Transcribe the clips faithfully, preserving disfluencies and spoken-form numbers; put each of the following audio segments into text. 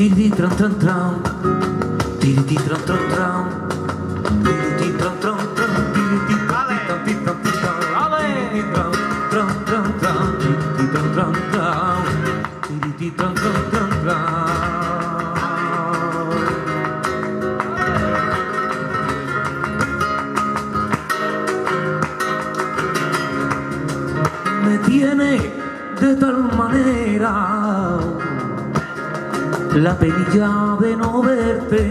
Tiriti tran tran tran, tiriti tran tran tran, tiriti tran tran tran, tiriti tran tran tran tran tran tran, tiriti tran tran tran, tiriti tran tran tran tran. Me tiene de tal manera la penilla de no verte.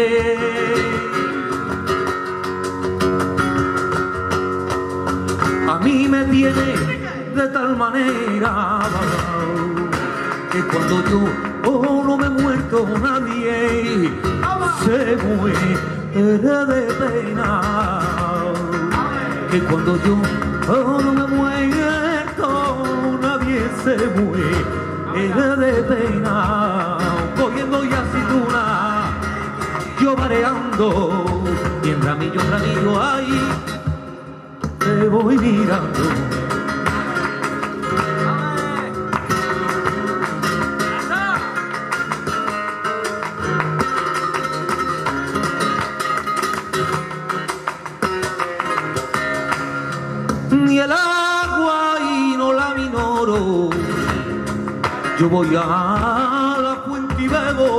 A mí me tiene de tal manera que cuando yo oh, no me he muerto nadie se muere de pena. Que cuando yo oh, no me he muerto nadie se muere de pena. Cogiendo y aceituna, yo mareando, y en ramillo, en ramillo, ahí te voy mirando. Ni el agua y no la minoro, yo voy a la fuente y bebo.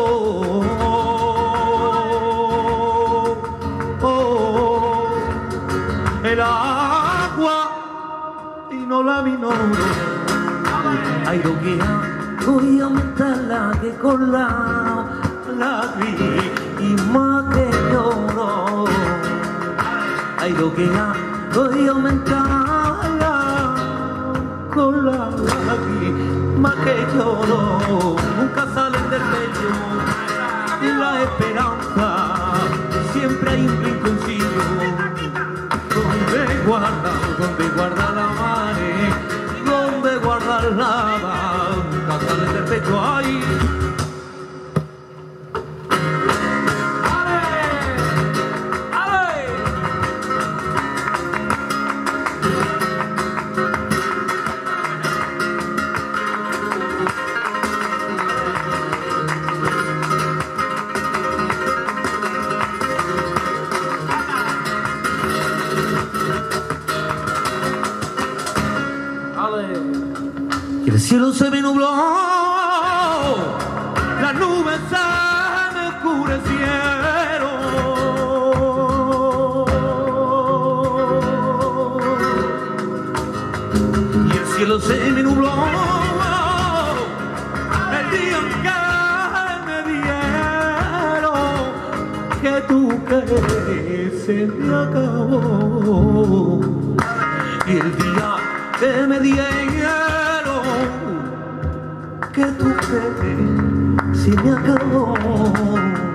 Oh, el agua y no la minoro. Ay, lo que voy a aumentarla que con la lágrima que lloro. Ay, lo que voy a aumentarla con la lágrima que lloro. Nunca salen del pecho la esperanza, siempre hay un rinconcillo donde guarda, donde guarda la madre, donde guarda la nunca salen del pecho ahí. Y el cielo se me nubló, las nubes se me oscurecieron. Y el cielo se me nubló, el día en que me dieron que tu querer se me acabó. Y el día que me dieron que tu querer se me acabó.